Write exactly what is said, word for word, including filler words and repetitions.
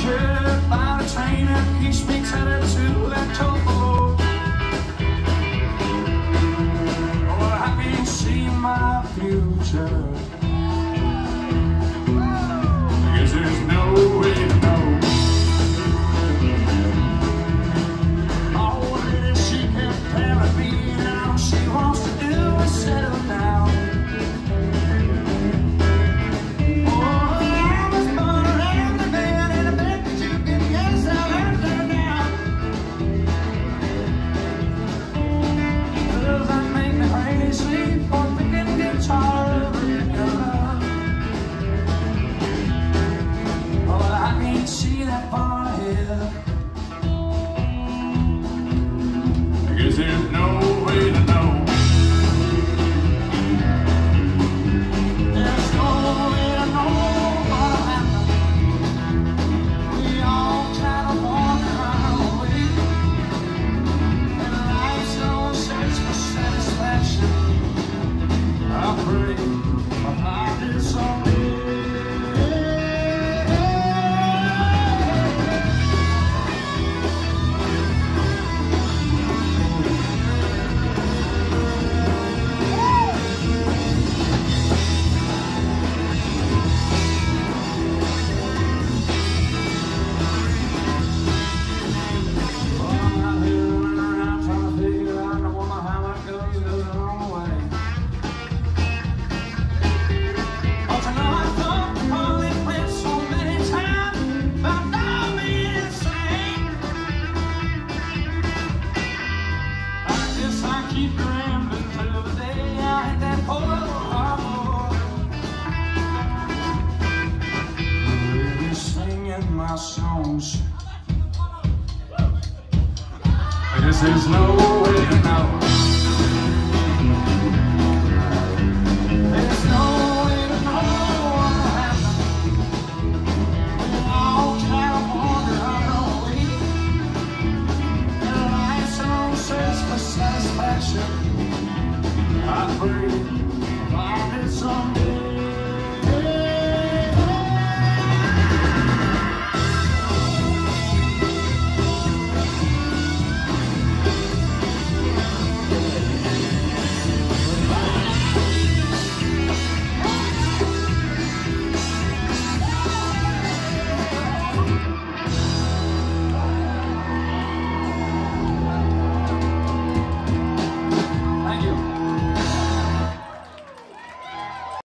captured by the trainer. He speaks headed to that toll. Oh, I can see my future. I guess there's no way to know. Oh, lady, she kept telling me now she wants to do is settle down. There's no way to know. There's no way to know what'll happen. We all try to walk our way, and life's no search for satisfaction. I pray my heart is someday. Keep rambling till the day I hit that pole. Really singing my songs. I guess there's no way to know.